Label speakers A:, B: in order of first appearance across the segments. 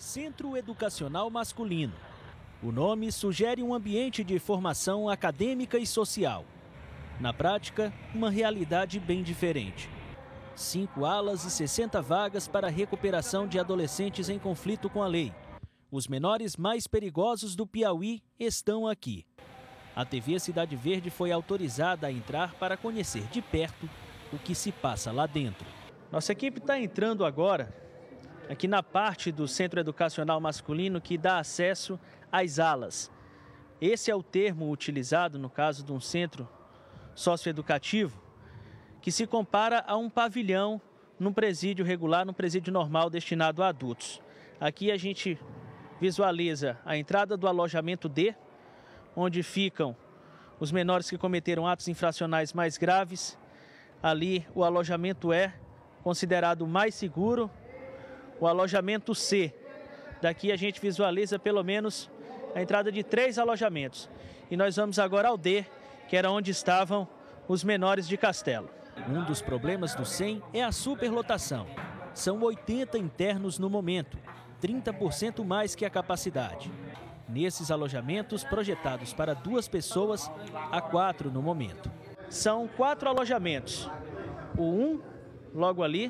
A: Centro Educacional Masculino. O nome sugere um ambiente de formação acadêmica e social. Na prática, uma realidade bem diferente. 5 alas e 60 vagas para a recuperação de adolescentes em conflito com a lei. Os menores mais perigosos do Piauí estão aqui. A TV Cidade Verde foi autorizada a entrar para conhecer de perto o que se passa lá dentro. Nossa equipe está entrando agora aqui na parte do Centro Educacional Masculino que dá acesso às alas. Esse é o termo utilizado no caso de um centro socioeducativo que se compara a um pavilhão num presídio regular, num presídio normal destinado a adultos. Aqui a gente visualiza a entrada do alojamento D, onde ficam os menores que cometeram atos infracionais mais graves. Ali o alojamento E, considerado mais seguro. O alojamento C, daqui a gente visualiza pelo menos a entrada de 3 alojamentos. E nós vamos agora ao D, que era onde estavam os menores de Castelo. Um dos problemas do CEM é a superlotação. São 80 internos no momento, 30% mais que a capacidade. Nesses alojamentos, projetados para 2 pessoas, há 4 no momento. São 4 alojamentos. O 1, logo ali.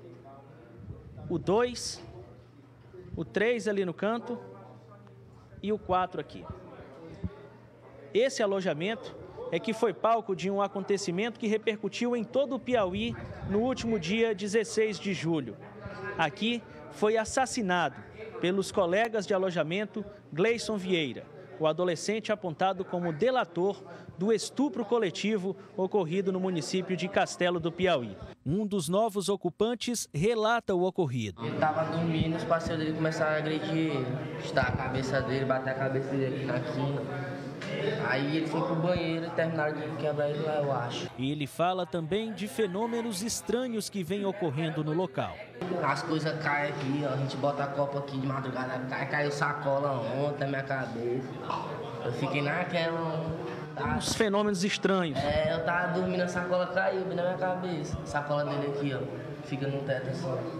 A: O 2, o 3 ali no canto e o 4 aqui. Esse alojamento é que foi palco de um acontecimento que repercutiu em todo o Piauí no último dia 16 de julho. Aqui foi assassinado pelos colegas de alojamento Gleison Vieira, o adolescente apontado como delator do estupro coletivo ocorrido no município de Castelo do Piauí. Um dos novos ocupantes relata o ocorrido.
B: Ele estava dormindo, os parceiros dele começaram a agredir ele, chutar a cabeça dele, bater a cabeça dele na quina. Aí ele foi pro banheiro e terminaram de quebrar ele lá, eu acho.
A: Ele fala também de fenômenos estranhos que vêm ocorrendo no local.
B: As coisas caem aqui, ó, a gente bota a copa aqui de madrugada, caiu sacola ontem na minha cabeça. Eu fiquei naquela...
A: Uns fenômenos estranhos.
B: É, eu tava dormindo, a sacola caiu bem na minha cabeça. A sacola dele aqui, ó, fica no teto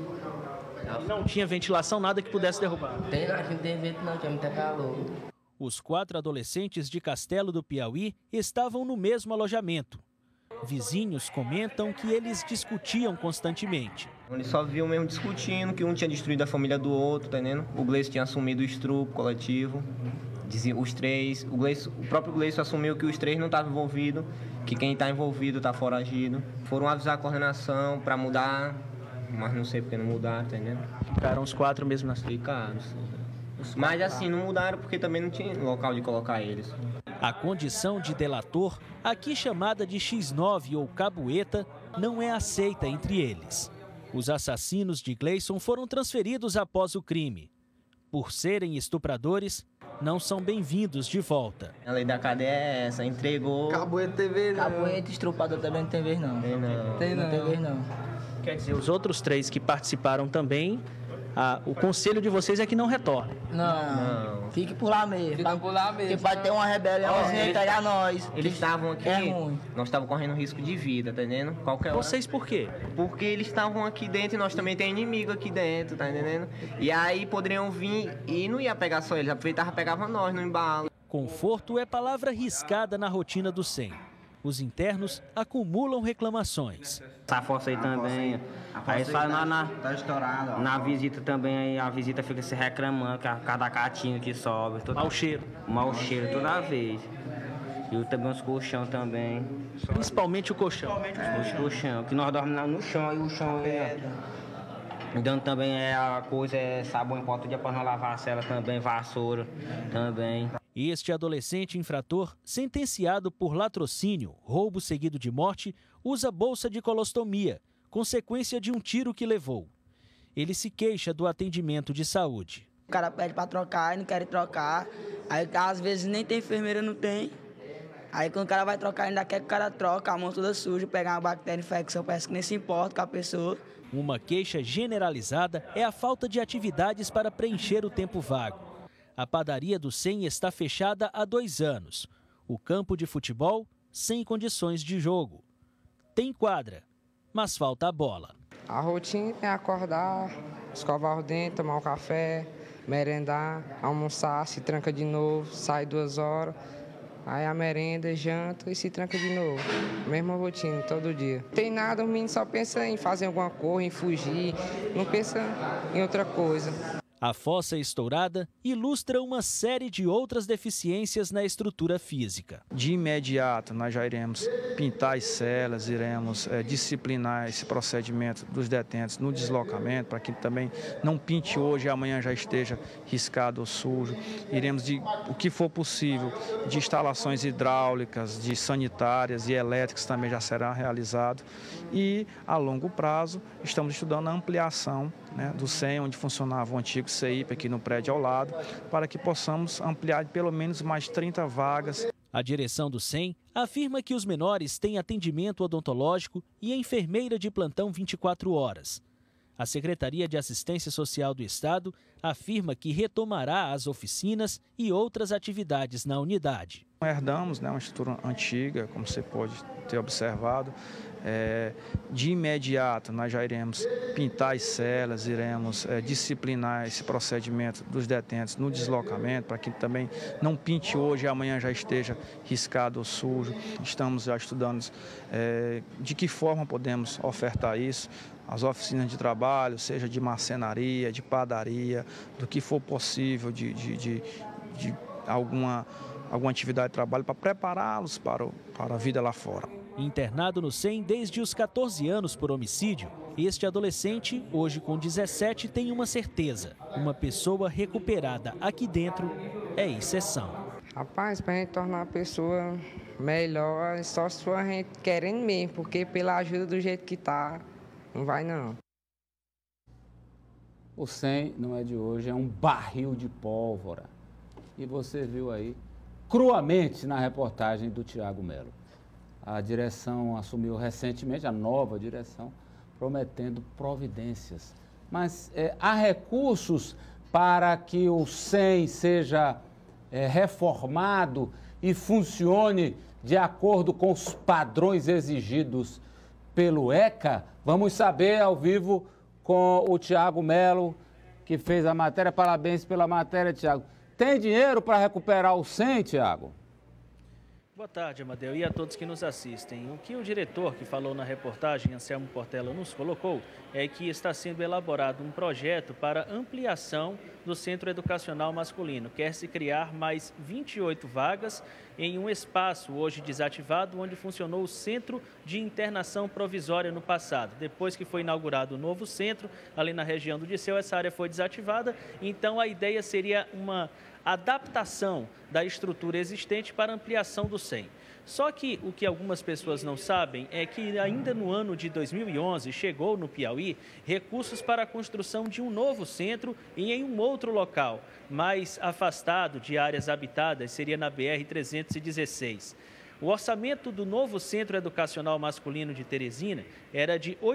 B: assim.
A: Não tinha ventilação, nada que pudesse derrubar.
B: Tem, aqui não tem vento não, que é muito calor.
A: Os 4 adolescentes de Castelo do Piauí estavam no mesmo alojamento. Vizinhos comentam que eles discutiam constantemente.
C: Eles só viam mesmo discutindo, que um tinha destruído a família do outro, tá entendendo? O Gleison tinha assumido o estupro coletivo, diziam os 3. O próprio Gleison assumiu que os 3 não estavam envolvidos, que quem está envolvido está foragido. Foram avisar a coordenação para mudar, mas não sei porque não mudaram, tá entendendo?
A: Ficaram os 4 mesmo na cidade.
C: Ficaram, sim. Mas assim, não mudaram porque também não tinha local de colocar eles.
A: A condição de delator, aqui chamada de X9 ou cabueta, não é aceita entre eles. Os assassinos de Gleison foram transferidos após o crime. Por serem estupradores, não são bem-vindos de volta.
C: A lei da cadeia é essa, entregou...
D: Cabueta tem vez não.
B: Cabueta estrupador também não tem vez não.
C: Tem não.
B: Tem vez não.
A: Quer dizer, os outros 3 que participaram também, o conselho de vocês é que não retorne.
B: Não. Fique por lá mesmo.
D: Fica por lá mesmo.
B: Porque pode ter uma rebeliãozinha e pegar nós.
C: Eles estavam aqui,
B: é ruim.
C: Nós estávamos correndo risco de vida, tá entendendo? Qualquer hora.
A: Vocês por quê?
C: Porque eles estavam aqui dentro e nós também tem inimigo aqui dentro, tá entendendo? E aí poderiam vir e não ia pegar só eles, aproveitava e pegava nós no embalo.
A: Conforto é palavra riscada na rotina do CEM. Os internos acumulam reclamações.
E: Essa força aí também. Aí só
D: Tá estourado, ó.
E: na visita também, aí a visita fica se reclamando, cada catinho que sobe.
A: Mau cheiro.
E: Mau cheiro toda vez. E também os colchão também.
A: Principalmente o colchão.
E: Os colchão, que nós dormimos no chão, e o chão dando também a coisa, sabão em pó todo dia para nós lavar a cela também, vassoura também.
A: Este adolescente infrator, sentenciado por latrocínio, roubo seguido de morte, usa bolsa de colostomia, consequência de um tiro que levou. Ele se queixa do atendimento de saúde.
F: O cara pede para trocar e não quer trocar. Aí às vezes nem tem enfermeira, não tem. Aí quando o cara vai trocar, ainda quer que o cara troque, a mão toda suja, pegar uma bactéria, infecção, parece que nem se importa com a pessoa.
A: Uma queixa generalizada é a falta de atividades para preencher o tempo vago. A padaria do CEM está fechada há 2 anos. O campo de futebol, sem condições de jogo. Tem quadra, mas falta a bola.
G: A rotina é acordar, escovar os dentes, tomar um café, merendar, almoçar, se tranca de novo, sai 2 horas, aí a merenda, janta e se tranca de novo. Mesma rotina, todo dia. Não tem nada, o menino só pensa em fazer alguma coisa, em fugir, não pensa em outra coisa.
A: A fossa estourada ilustra uma série de outras deficiências na estrutura física.
H: De imediato, nós já iremos pintar as celas, iremos disciplinar esse procedimento dos detentos no deslocamento, para que também não pinte hoje e amanhã já esteja riscado ou sujo. Iremos, o que for possível, de instalações hidráulicas, de sanitárias e elétricas também já será realizado. E, a longo prazo, estamos estudando a ampliação, né, do SEM, onde funcionava o antigo CEIP aqui no prédio ao lado, para que possamos ampliar pelo menos mais 30 vagas.
A: A direção do SEM afirma que os menores têm atendimento odontológico e enfermeira de plantão 24 horas. A Secretaria de Assistência Social do Estado afirma que retomará as oficinas e outras atividades na unidade.
H: Herdamos, né, uma estrutura antiga, como você pode ter observado. De imediato, nós já iremos pintar as celas, iremos disciplinar esse procedimento dos detentos no deslocamento, para que também não pinte hoje e amanhã já esteja riscado ou sujo. Estamos já estudando de que forma podemos ofertar isso. As oficinas de trabalho, seja de marcenaria, de padaria, do que for possível de alguma atividade de trabalho para prepará-los para a vida lá fora.
A: Internado no SEM desde os 14 anos por homicídio, este adolescente, hoje com 17, tem uma certeza: uma pessoa recuperada aqui dentro é exceção.
G: Rapaz, para a gente tornar a pessoa melhor, é só se for a gente querendo mesmo, porque pela ajuda do jeito que está, não vai não.
I: O SEM não é de hoje, é um barril de pólvora. E você viu aí cruamente na reportagem do Tiago Melo. A direção assumiu recentemente, a nova direção, prometendo providências. Mas há recursos para que o SEM seja reformado e funcione de acordo com os padrões exigidos pelo ECA? Vamos saber ao vivo com o Tiago Melo, que fez a matéria. Parabéns pela matéria, Tiago. Tem dinheiro para recuperar o SEM, Tiago?
A: Boa tarde, Amadeu, e a todos que nos assistem. O que o diretor que falou na reportagem, Anselmo Portela, nos colocou é que está sendo elaborado um projeto para ampliação do Centro Educacional Masculino. Quer-se criar mais 28 vagas em um espaço hoje desativado, onde funcionou o Centro de Internação Provisória no passado. Depois que foi inaugurado o novo centro, ali na região do Disseu, essa área foi desativada, então a ideia seria uma adaptação da estrutura existente para ampliação do SEM. Só que o que algumas pessoas não sabem é que ainda no ano de 2011 chegou no Piauí recursos para a construção de um novo centro e em um outro local, mais afastado de áreas habitadas, seria na BR-316. O orçamento do novo Centro Educacional Masculino de Teresina era de R$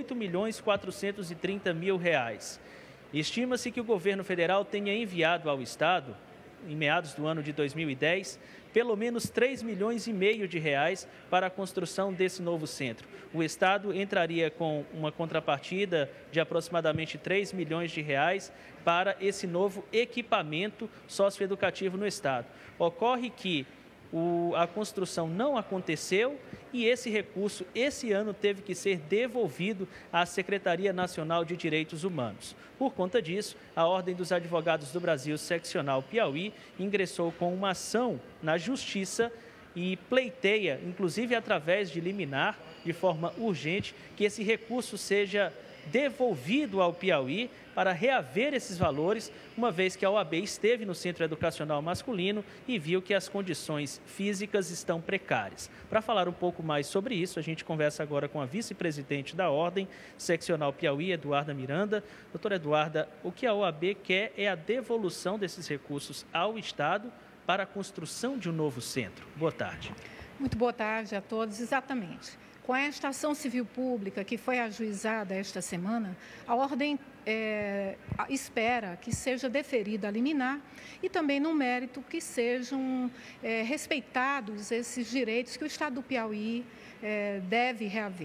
A: 8.430.000. Estima-se que o governo federal tenha enviado ao Estado, em meados do ano de 2010, pelo menos R$ 3,5 milhões de reais para a construção desse novo centro. O Estado entraria com uma contrapartida de aproximadamente R$ 3 milhões de reais para esse novo equipamento socioeducativo no Estado. Ocorre que a construção não aconteceu e esse recurso, esse ano, teve que ser devolvido à Secretaria Nacional de Direitos Humanos. Por conta disso, a Ordem dos Advogados do Brasil, Seccional Piauí, ingressou com uma ação na Justiça e pleiteia, inclusive através de liminar, de forma urgente, que esse recurso seja devolvido ao Piauí para reaver esses valores, uma vez que a OAB esteve no Centro Educacional Masculino e viu que as condições físicas estão precárias. Para falar um pouco mais sobre isso, a gente conversa agora com a vice-presidente da Ordem Seccional Piauí, Eduarda Miranda. Doutora Eduarda, o que a OAB quer é a devolução desses recursos ao Estado para a construção de um novo centro. Boa tarde.
J: Muito boa tarde a todos. Exatamente. Com a estação civil pública que foi ajuizada esta semana, a Ordem espera que seja deferida a liminar e também no mérito que sejam respeitados esses direitos que o Estado do Piauí deve reaver.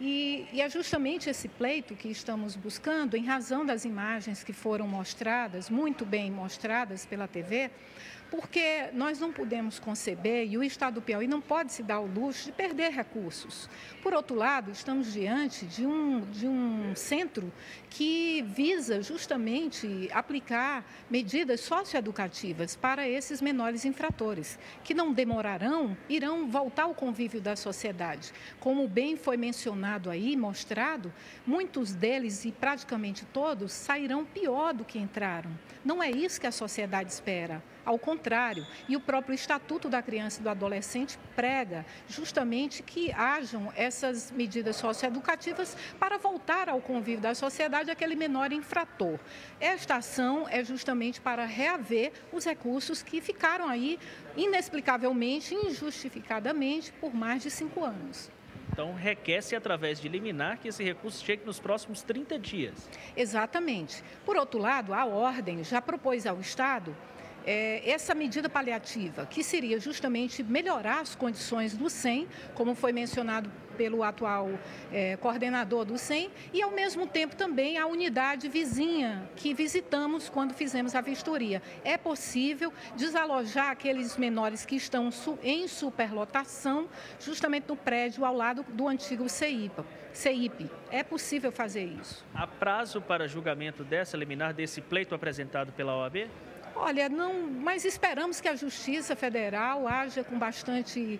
J: E é justamente esse pleito que estamos buscando, em razão das imagens que foram mostradas, muito bem mostradas pela TV, porque nós não podemos conceber, e o Estado do Piauí não pode se dar o luxo de perder recursos. Por outro lado, estamos diante de um centro que visa justamente aplicar medidas socioeducativas para esses menores infratores, que não demorarão, irão voltar ao convívio da sociedade. Como bem foi mencionado aí, mostrado, muitos deles, e praticamente todos, sairão pior do que entraram. Não é isso que a sociedade espera. Ao contrário, e o próprio Estatuto da Criança e do Adolescente prega justamente que hajam essas medidas socioeducativas para voltar ao convívio da sociedade aquele menor infrator. Esta ação é justamente para reaver os recursos que ficaram aí inexplicavelmente, injustificadamente, por mais de 5 anos.
A: Então, requer-se, através de liminar, que esse recurso chegue nos próximos 30 dias.
J: Exatamente. Por outro lado, a ordem já propôs ao Estado essa medida paliativa, que seria justamente melhorar as condições do SEM, como foi mencionado pelo atual coordenador do SEM, e ao mesmo tempo também a unidade vizinha que visitamos quando fizemos a vistoria. É possível desalojar aqueles menores que estão em superlotação, justamente no prédio ao lado do antigo CEIP. É possível fazer isso.
A: Há prazo para julgamento dessa liminar, desse pleito apresentado pela OAB?
J: Olha, não, mas esperamos que a Justiça Federal haja com bastante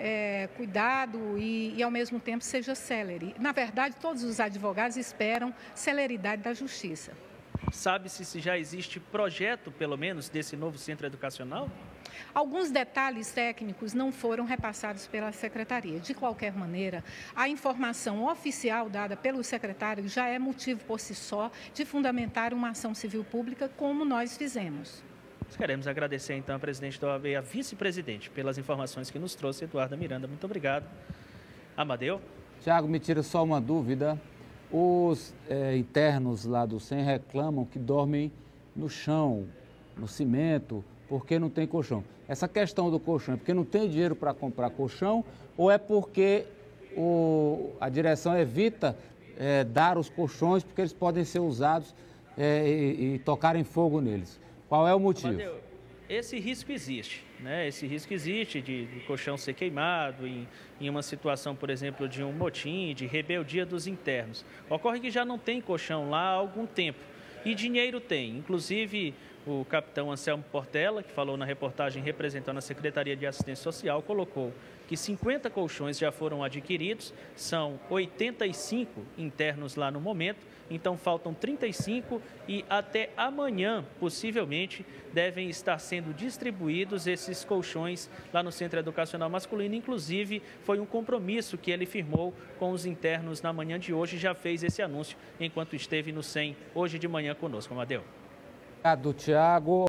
J: cuidado e, ao mesmo tempo, seja célere. Na verdade, todos os advogados esperam celeridade da Justiça.
A: Sabe-se se já existe projeto, pelo menos, desse novo centro educacional?
J: Alguns detalhes técnicos não foram repassados pela Secretaria. De qualquer maneira, a informação oficial dada pelo secretário já é motivo por si só de fundamentar uma ação civil pública, como nós fizemos.
A: Nós queremos agradecer, então, a presidente da OAB e a vice-presidente pelas informações que nos trouxe, Eduarda Miranda. Muito obrigado. Amadeu?
I: Tiago, me tira só uma dúvida. Os internos lá do SEM reclamam que dormem no chão, no cimento, porque não tem colchão. Essa questão do colchão é porque não tem dinheiro para comprar colchão ou é porque a direção evita dar os colchões porque eles podem ser usados e tocarem fogo neles? Qual é o motivo?
A: Amadeu, esse risco existe, né? Esse risco existe de colchão ser queimado em uma situação, por exemplo, de um motim, de rebeldia dos internos. Ocorre que já não tem colchão lá há algum tempo e dinheiro tem, inclusive o capitão Anselmo Portela, que falou na reportagem representando a Secretaria de Assistência Social, colocou que 50 colchões já foram adquiridos, são 85 internos lá no momento, então faltam 35 e até amanhã, possivelmente, devem estar sendo distribuídos esses colchões lá no Centro Educacional Masculino. Inclusive, foi um compromisso que ele firmou com os internos na manhã de hoje, já fez esse anúncio enquanto esteve no SEM hoje de manhã conosco. Amadeu.
I: Obrigado, Tiago.